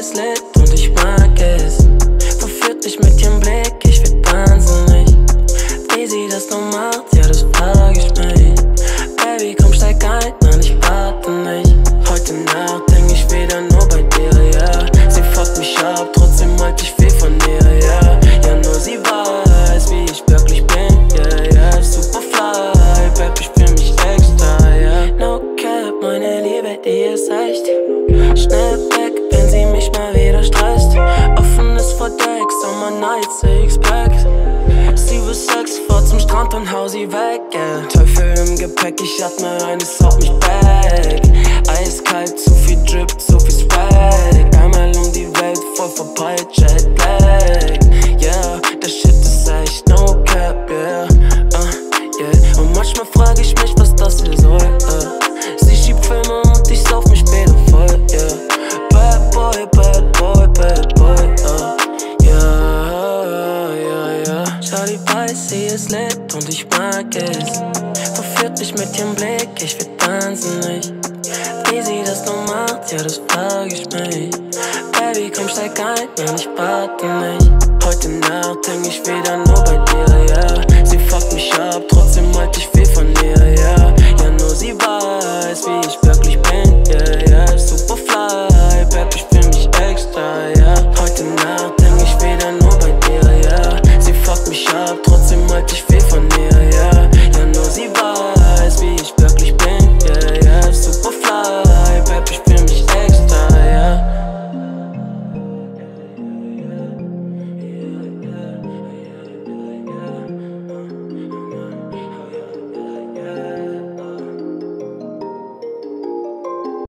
ist lit und ich mag es. Verführt mich mit ihrem Blick, ich werd wahnsinnig. Wie sie das nur macht, ja das frag ich mich. Baby, komm steig ein, nein ich warte nicht. Heute Nacht häng ich wieder nur bei dir, ja. Sie fuckt mich ab, trotzdem halt ich viel von ihr, ja. Ja, nur sie weiß, wie ich wirklich bin, yeah, yeah. Super fly, Baby, ich fühl mich extra, yeah. No cap, meine Liebe, die ist echt. Schnell weg, wenn sie mich mal wieder stresst. Offenes Verdeck, Summer Nights, Sixpack. Sie will Sex, fahr zum Strand und hau sie weg, yeah. Teufel im Gepäck, ich atme ein, es haut mich back. Eiskalt, zu viel Drip, zu viel Swag. Einmal um die Welt, voll verpeilt, Jet Black. Yeah, der Shit ist echt, no cap, yeah, yeah. Und manchmal frag ich mich, was das hier soll, Sie schiebt Filme und ich sauf mich später voll, yeah. Bad boy, bad boy, bad boy, yeah, yeah, yeah. Shawty weiß, sie ist lit und ich mag es. Verführt mich mit ihrem Blick, ich werd wahnsinnig. Wie sie das nur macht, ja das frag ich mich. Baby, komm steig ein, nein ich warte nicht. Heute Nacht häng ich wieder nur bei dir, ja. Sie fuckt mich ab, trotzdem halt ich viel von ihr, ja. Ja, nur sie weiß, wie ich